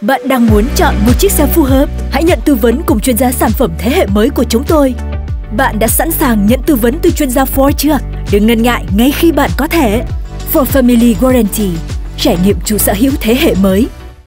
Bạn đang muốn chọn một chiếc xe phù hợp? Hãy nhận tư vấn cùng chuyên gia sản phẩm thế hệ mới của chúng tôi. Bạn đã sẵn sàng nhận tư vấn từ chuyên gia Ford chưa? Đừng ngần ngại ngay khi bạn có thể. Ford Family Warranty, trải nghiệm chủ sở hữu thế hệ mới.